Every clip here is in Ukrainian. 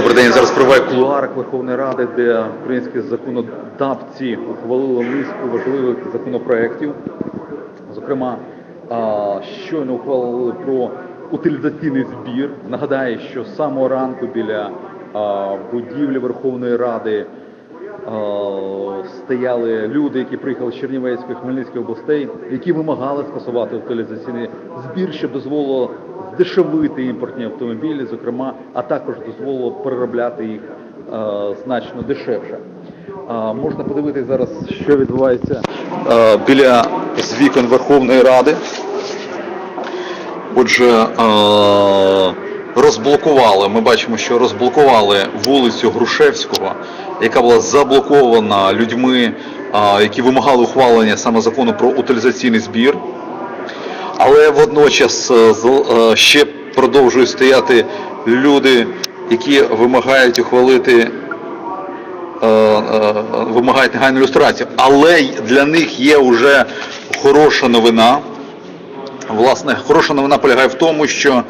Добрий день. Зараз прибуваю в кулуарах Верховної Ради, де українські законодавці ухвалили низку важливих законопроєктів. Зокрема, щойно ухвалили про утилізаційний збір. Нагадаю, що з самого ранку біля будівлі Верховної Ради стояли люди, які приїхали з Чернівецької, Хмельницької областей, які вимагали скасувати утилізаційний збір, що дозволило здешевити імпортні автомобілі, зокрема, а також дозволило переробляти їх значно дешевше. Можна подивитися зараз, що відбувається біля вікон Верховної Ради. Отже, ми бачимо, що розблокували вулицю Грушевського, яка була заблокована людьми, які вимагали ухвалення саме закону про утилізаційний збір. Але водночас ще продовжують стояти люди, які вимагають вимагають негайну люстрацію. Але для них є вже хороша новина. Власне, хороша новина полягає в тому, що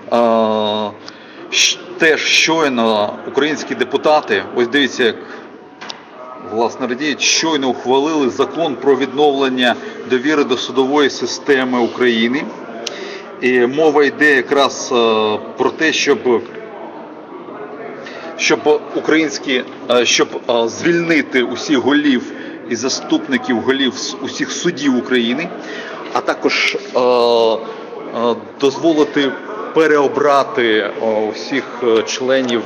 теж щойно українські депутати, ось дивіться, як власне радіють, щойно ухвалили закон про відновлення довіри до судової системи України. І мова йде якраз про те, щоб звільнити усіх голів і заступників голів усіх судів України, а також дозволити переобрати усіх членів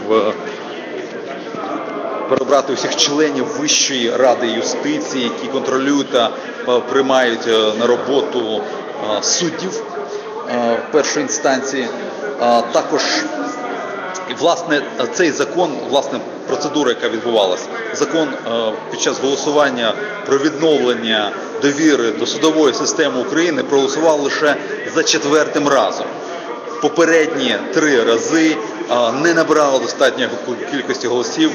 Вищої ради юстиції, які контролюють та приймають на роботу суддів першої інстанції. Також, власне, цей закон, процедура, яка відбувалася, закон під час голосування про відновлення довіри до судової системи України проголосував лише за 4-м разом. Попередні 3 рази не набрало достатньої кількості голосів,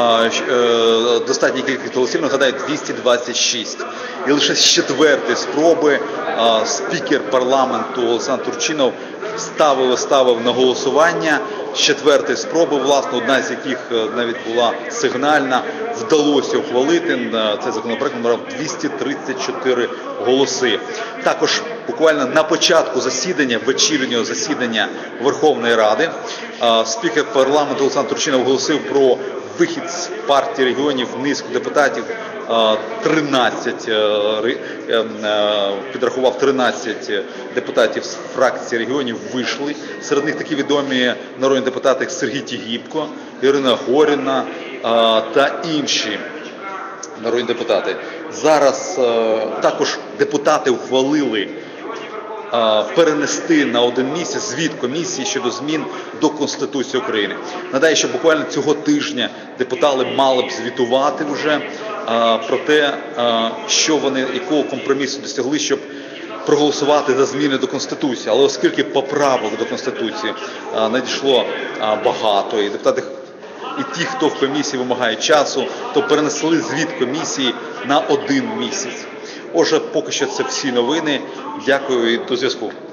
нагадаю, 226. І лише з 4-ї спроби спікер парламенту Олександр Турчинов ставив на голосування. З 4-ї спроби, власне, одна з яких навіть була сигнальна, вдалося ухвалити. Цей законопроект набрав 234 голоси. Також буквально на початку вечірнього засідання Верховної Ради, спікер парламенту Олександр Турчинов оголосив про вихід з партії регіонів низку депутатів, 13, підрахував 13 депутатів з фракції регіонів вийшли. Серед них такі відомі народні депутати, як Сергій Тігіпко, Ірина Горіна та інші народні депутати. Зараз також депутати ухвалили перенести на 1 місяць звіт комісії щодо змін до Конституції України. Нагадаю, що буквально цього тижня депутати мали б звітувати вже про те, що вони, якого компромісу досягли, щоб проголосувати за зміни до Конституції. Але оскільки поправок до Конституції надійшло багато, і депутати, і ті, хто в комісії вимагає часу, то перенесли звіт комісії на 1 місяць. Отже, поки що це всі новини. Дякую і до зв'язку.